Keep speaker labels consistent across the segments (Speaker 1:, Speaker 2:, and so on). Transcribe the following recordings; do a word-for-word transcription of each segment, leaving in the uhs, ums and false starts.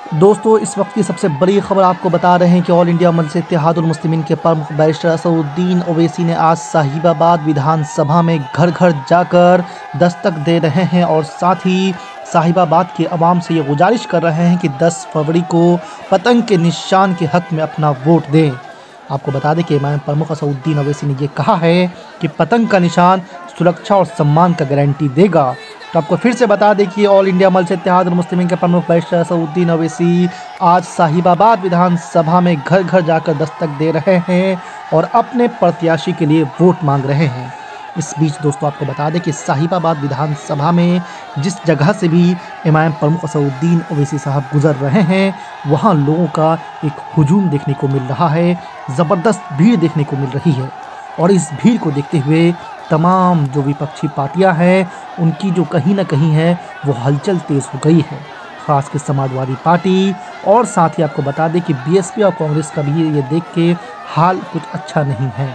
Speaker 1: दोस्तों, इस वक्त की सबसे बड़ी खबर आपको बता रहे हैं कि ऑल इंडिया मजलिस इत्तेहादुल मुस्लिमीन के प्रमुख बैरिस्टर असदुद्दीन ओवैसी ने आज साहिबाबाद विधानसभा में घर घर जाकर दस्तक दे रहे हैं और साथ ही साहिबाबाद के अवाम से ये गुजारिश कर रहे हैं कि दस फरवरी को पतंग के निशान के हक़ में अपना वोट दें। आपको बता दें कि इमाम प्रमुख असदुद्दीन ओवैसी ने ये कहा है कि पतंग का निशान सुरक्षा और सम्मान का गारंटी देगा। तो आपको फिर से बता दें कि ऑल इंडिया मजलिस इत्तेहादुल मुस्लिमीन के प्रमुख बैरिस्टर असदुद्दीन ओवैसी आज साहिबाबाद विधानसभा में घर घर जाकर दस्तक दे रहे हैं और अपने प्रत्याशी के लिए वोट मांग रहे हैं। इस बीच दोस्तों आपको बता दें कि साहिबाबाद विधानसभा में जिस जगह से भी इमाम प्रमुख असदुद्दीन ओवैसी साहब गुजर रहे हैं, वहाँ लोगों का एक हुजूम देखने को मिल रहा है, ज़बरदस्त भीड़ देखने को मिल रही है। और इस भीड़ को देखते हुए तमाम जो विपक्षी पार्टियां हैं, उनकी जो कहीं ना कहीं है वो हलचल तेज़ हो गई है, ख़ास कर समाजवादी पार्टी। और साथ ही आपको बता दें कि बीएसपी और कांग्रेस का भी ये देख के हाल कुछ अच्छा नहीं है।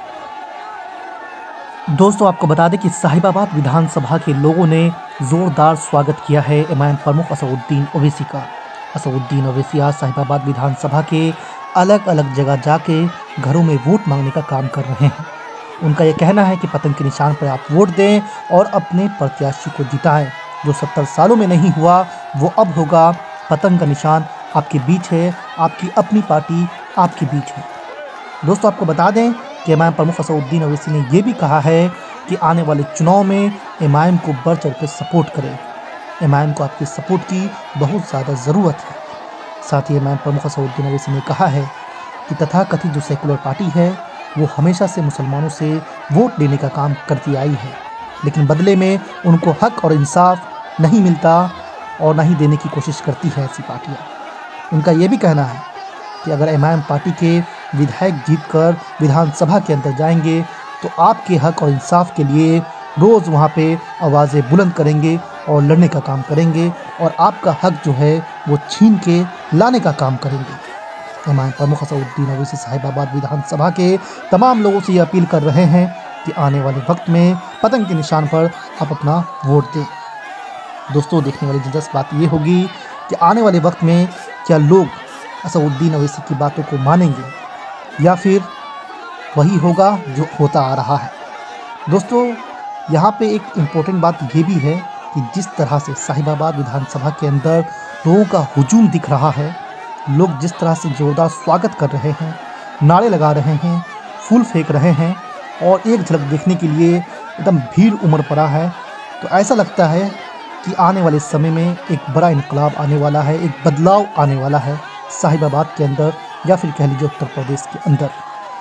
Speaker 1: दोस्तों आपको बता दें कि साहिबाबाद विधानसभा के लोगों ने ज़ोरदार स्वागत किया है इमाम प्रमुख असदुद्दीन ओवैसी का। असदुद्दीन ओवैसी आज साहिबाबाद विधानसभा के अलग अलग जगह जाके घरों में वोट मांगने का काम कर रहे हैं। उनका यह कहना है कि पतंग के निशान पर आप वोट दें और अपने प्रत्याशी को जिताएं। जो सत्तर सालों में नहीं हुआ वो अब होगा। पतंग का निशान आपके बीच है, आपकी अपनी पार्टी आपके बीच है। दोस्तों आपको बता दें कि इमाम प्रमुख असदुद्दीन ओवैसी ने यह भी कहा है कि आने वाले चुनाव में इमाम को बढ़ चढ़ कर सपोर्ट करें। इमाम को आपकी सपोर्ट की बहुत ज़्यादा ज़रूरत है। साथ ही इमाम प्रमुख असदुद्दीन ओवैसी ने कहा है कि तथाकथित जो सेकुलर पार्टी है वो हमेशा से मुसलमानों से वोट लेने का काम करती आई है, लेकिन बदले में उनको हक और इंसाफ नहीं मिलता और ना ही देने की कोशिश करती है ऐसी पार्टियाँ। उनका ये भी कहना है कि अगर इमाम पार्टी के विधायक जीतकर विधानसभा के अंदर जाएंगे तो आपके हक और इंसाफ के लिए रोज़ वहाँ पे आवाज़ें बुलंद करेंगे और लड़ने का काम करेंगे और आपका हक जो है वो छीन के लाने का काम करेंगे। इमाम प्रमुख असदुद्दीन ओवैसी साहिबाबाद विधानसभा के तमाम लोगों से ये अपील कर रहे हैं कि आने वाले वक्त में पतंग के निशान पर आप अपना वोट दें। दोस्तों देखने वाली दिलचस्प बात ये होगी कि आने वाले वक्त में क्या लोग असदुद्दीन ओवैसी की बातों को मानेंगे या फिर वही होगा जो होता आ रहा है। दोस्तों यहाँ पे एक इम्पोर्टेंट बात ये भी है कि जिस तरह से साहिबाबाद विधानसभा के अंदर लोगों का हुजूम दिख रहा है, लोग जिस तरह से ज़ोरदार स्वागत कर रहे हैं, नारे लगा रहे हैं, फूल फेंक रहे हैं और एक झलक देखने के लिए एकदम भीड़ उमड़ पड़ा है, तो ऐसा लगता है कि आने वाले समय में एक बड़ा इनकलाब आने वाला है, एक बदलाव आने वाला है साहिबाबाद के अंदर या फिर कह लीजिए उत्तर प्रदेश के अंदर।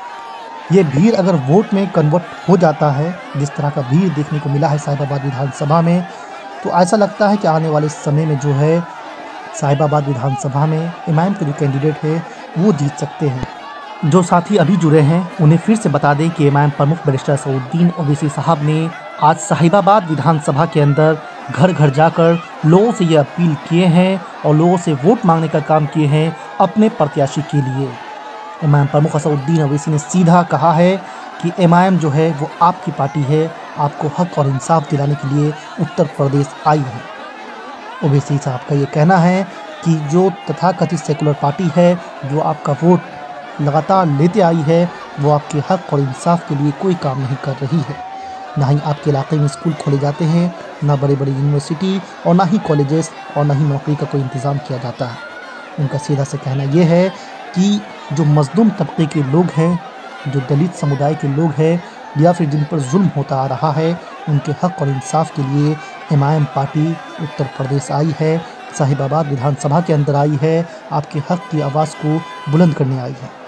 Speaker 1: ये भीड़ अगर वोट में कन्वर्ट हो जाता है, जिस तरह का भीड़ देखने को मिला है साहिबाबाद विधानसभा में, तो ऐसा लगता है कि आने वाले समय में जो है साहिबाबाद विधानसभा में इमाम के जो कैंडिडेट है वो जीत सकते हैं। जो साथी अभी जुड़े हैं उन्हें फिर से बता दें कि इमाम प्रमुख बैरिस्टर असदुद्दीन ओवैसी साहब ने आज साहिबाबाद विधानसभा के अंदर घर घर जाकर लोगों से ये अपील किए हैं और लोगों से वोट मांगने का काम किए हैं अपने प्रत्याशी के लिए। इमाम प्रमुख असदुद्दीन ओवैसी ने सीधा कहा है कि इमाम जो है वो आपकी पार्टी है, आपको हक और इंसाफ दिलाने के लिए उत्तर प्रदेश आई है। ओवैसी साहब का ये कहना है कि जो तथाकथित सेकुलर पार्टी है जो आपका वोट लगातार लेते आई है, वो आपके हक और इंसाफ के लिए कोई काम नहीं कर रही है। ना ही आपके इलाके में स्कूल खोले जाते हैं, ना बड़े बड़े यूनिवर्सिटी और ना ही कॉलेजेस और ना ही नौकरी का कोई इंतज़ाम किया जाता है। उनका सीधा से कहना ये है कि जो मजलूम तबके के लोग हैं, जो दलित समुदाय के लोग हैं या फिर जिन पर जुल्म होता आ रहा है, उनके हक और इंसाफ के लिए इमाम पार्टी उत्तर प्रदेश आई है, साहिबाबाद विधानसभा के अंदर आई है, आपके हक की आवाज़ को बुलंद करने आई है।